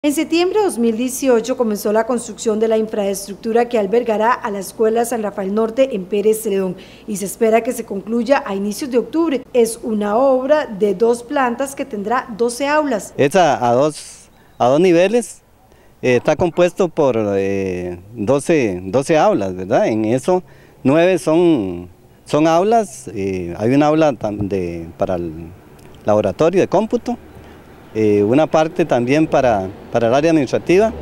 En septiembre de 2018 comenzó la construcción de la infraestructura que albergará a la Escuela San Rafael Norte en Pérez Celedón y se espera que se concluya a inicios de octubre. Es una obra de 2 plantas que tendrá 12 aulas. Es a dos niveles, está compuesto por 12 aulas, ¿verdad? En eso 9 son aulas, hay una aula para el laboratorio de cómputo, una parte también para el área administrativa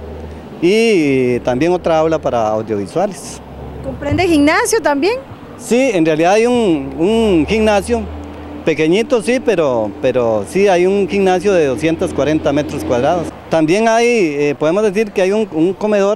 y también otra aula para audiovisuales. ¿Comprende gimnasio también? Sí, en realidad hay un gimnasio, pequeñito sí, pero sí hay un gimnasio de 240 metros cuadrados. También hay, podemos decir que hay un comedor,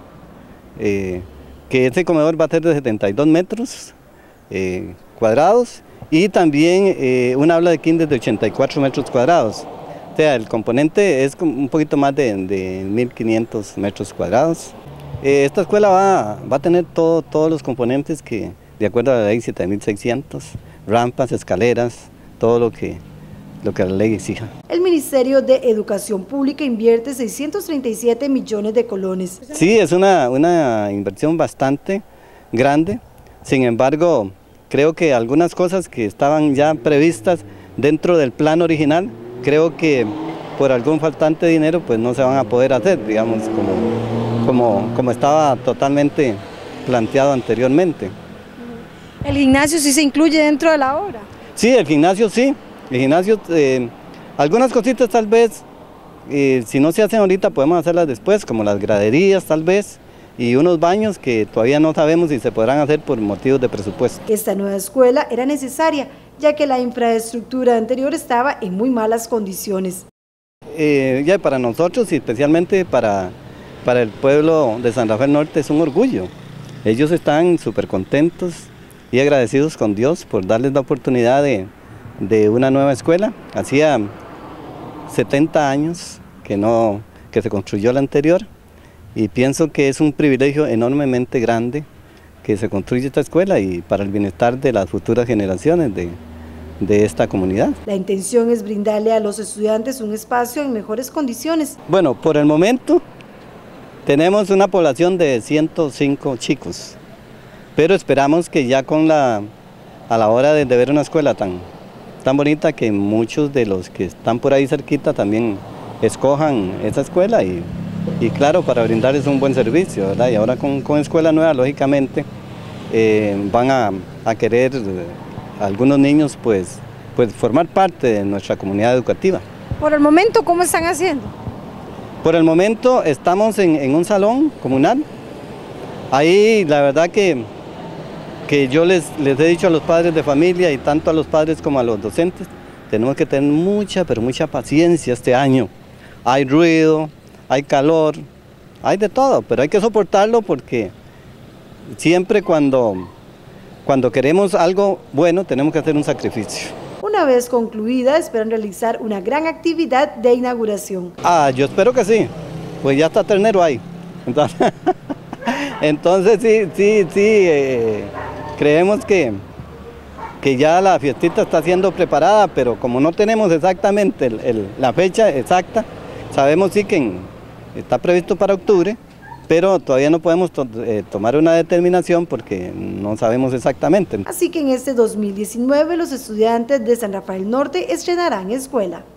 que ese comedor va a ser de 72 metros cuadrados y también un aula de kinder de 84 metros cuadrados. O sea, el componente es un poquito más de 1.500 metros cuadrados. Esta escuela va a tener todos los componentes que, de acuerdo a la ley 7.600, rampas, escaleras, todo lo que la ley exija. El Ministerio de Educación Pública invierte 637 millones de colones. Sí, es una inversión bastante grande, sin embargo, creo que algunas cosas que estaban ya previstas dentro del plan original, creo que por algún faltante de dinero pues no se van a poder hacer, digamos, como estaba totalmente planteado anteriormente. ¿El gimnasio sí se incluye dentro de la obra? Sí, el gimnasio sí, el gimnasio, algunas cositas tal vez, si no se hacen ahorita podemos hacerlas después, como las graderías tal vez, y unos baños que todavía no sabemos si se podrán hacer por motivos de presupuesto. Esta nueva escuela era necesaria, ya que la infraestructura anterior estaba en muy malas condiciones. Ya para nosotros y especialmente para el pueblo de San Rafael Norte es un orgullo. Ellos están súper contentos y agradecidos con Dios por darles la oportunidad de una nueva escuela. Hacía 70 años que se construyó la anterior y pienso que es un privilegio enormemente grande que se construya esta escuela y para el bienestar de las futuras generaciones de esta comunidad. La intención es brindarle a los estudiantes un espacio en mejores condiciones. Bueno, por el momento tenemos una población de 105 chicos, pero esperamos que ya a la hora de ver una escuela tan bonita, que muchos de los que están por ahí cerquita también escojan esa escuela y claro, para brindarles un buen servicio, ¿verdad? Y ahora con escuela nueva, lógicamente, van a querer algunos niños pues formar parte de nuestra comunidad educativa. Por el momento, ¿cómo están haciendo? Por el momento estamos en un salón comunal. Ahí la verdad que yo les he dicho a los padres de familia y tanto a los padres como a los docentes, tenemos que tener mucha, pero mucha paciencia este año. Hay ruido, hay calor, hay de todo, pero hay que soportarlo porque siempre cuando queremos algo bueno tenemos que hacer un sacrificio. Una vez concluida, esperan realizar una gran actividad de inauguración. Yo espero que sí, pues ya está ternero ahí. Entonces sí, creemos que ya la fiestita está siendo preparada, pero como no tenemos exactamente la fecha exacta, sabemos sí que está previsto para octubre, pero todavía no podemos tomar una determinación porque no sabemos exactamente. Así que en este 2019 los estudiantes de San Rafael Norte estrenarán escuela.